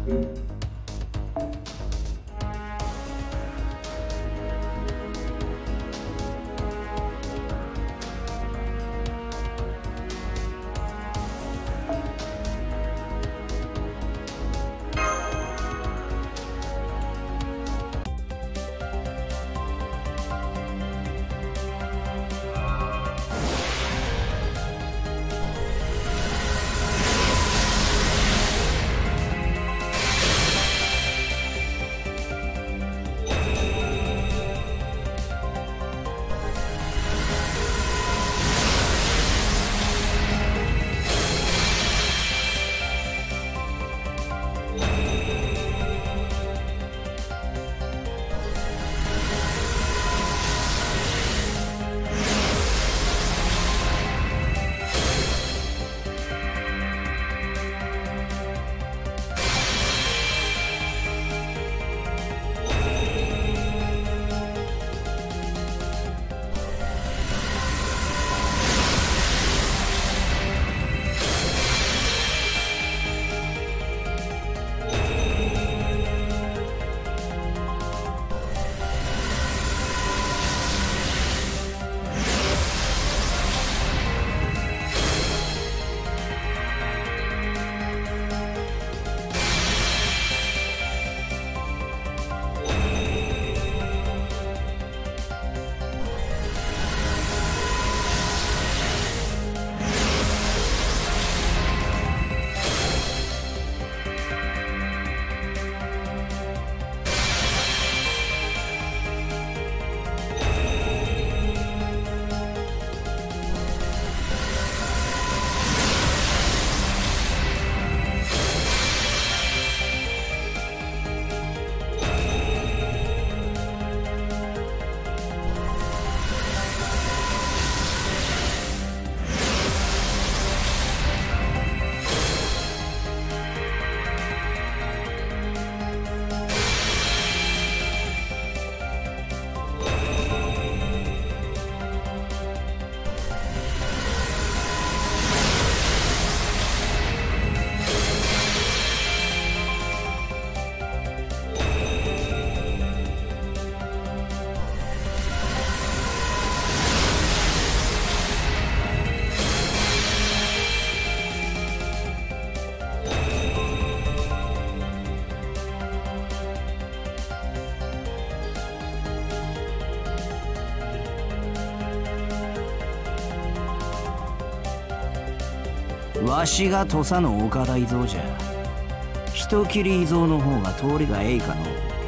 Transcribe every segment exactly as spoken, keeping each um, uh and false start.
わしが土佐の岡田伊蔵じゃ。人斬り伊蔵の方が通りがええかの。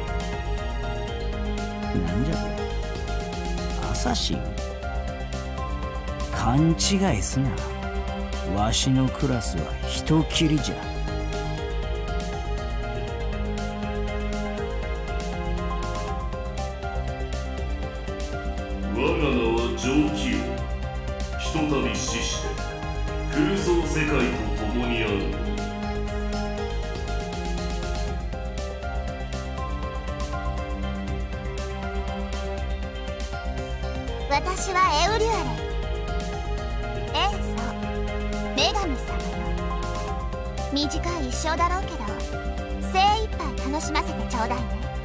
なんじゃと。アサシン。勘違いすな。わしのクラスは人斬りじゃ。 我が名は上気王。ひとたび死して空想世界と共にある。 私はエウリュアレ。ええ、そう女神様よ。短い一生だろうけど精一杯楽しませてちょうだいね。